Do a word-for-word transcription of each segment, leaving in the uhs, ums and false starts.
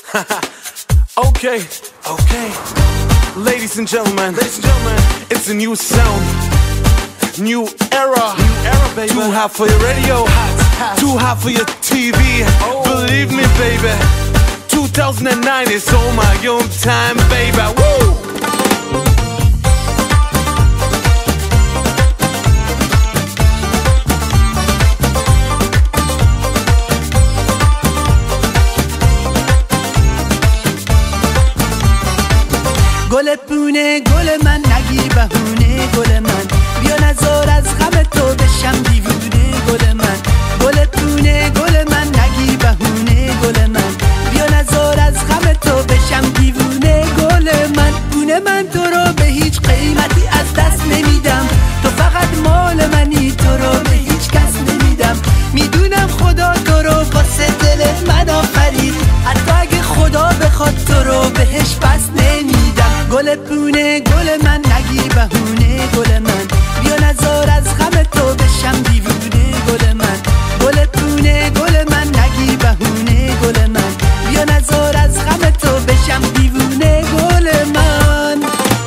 Okay, okay. Ladies and gentlemen, ladies and gentlemen, it's a new sound, new era, new era, baby. Too hot for your radio, hot, hot. Too hot for your T V. Oh. Believe me, baby. two thousand nine is all my own time, baby. Woo! گل پونه گل من نگیر بهونه گل من بیا نزار از غم تو بشم دیوونه گل من گل پونه گل من نگیر بهونه گل من بیا نزار از غم تو بشم دیوونه گل من پونه من تو رو به هیچ قیمتی از دست نمیدم تو فقط مال منی تو رو به هیچ کس نمیدم میدونم خدا تو رو واسه دل من آفرید حتی اگه خدا بخواد تو رو بهش بس نمیدم گل پونه گل من نگیر بهونه گل من بیا نزار از غم تو بشم دیوونه گل من گل پونه گل من نگیر بهونه گل من بیا نزار از غم تو بشم دیوونه گل من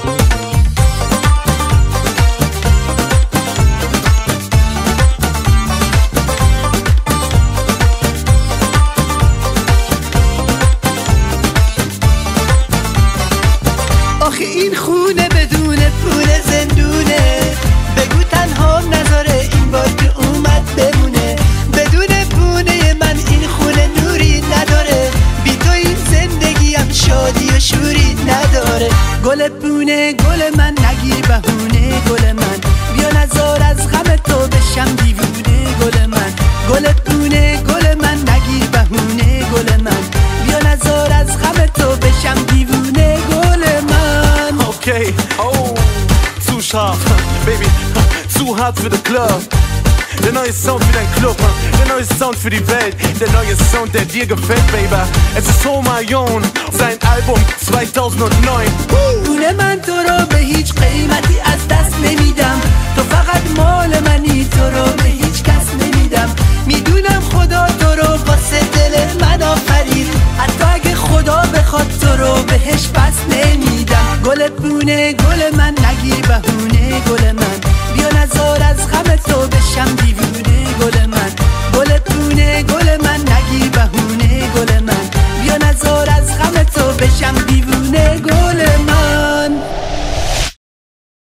آخه این خونه بدون پول زندونه بگو تنها نذاره این بار که اومد بمونه بدون پونه من این خونه نوری نداره بی تو این زندگیم شادی و شوری نداره گل پونه گل من نگیر بهونه گل من بیا نزار از غم تو بشم دیوونه گل من گل پونه گل من نگیر بهونه گل من بیا نزار از غم تو بشم دیوونه گل من Okay, oh, zu scharf, baby, zu hart für den Club. Der neue Sound für dein Club, der neue Sound für die Welt, der neue Sound, der dir gefällt, baby. Es ist Homayon, sein Album zweitausendneun. پول من تو رو به هیچ قیمتی از دست نمیدم تو فقط مال منی تو رو به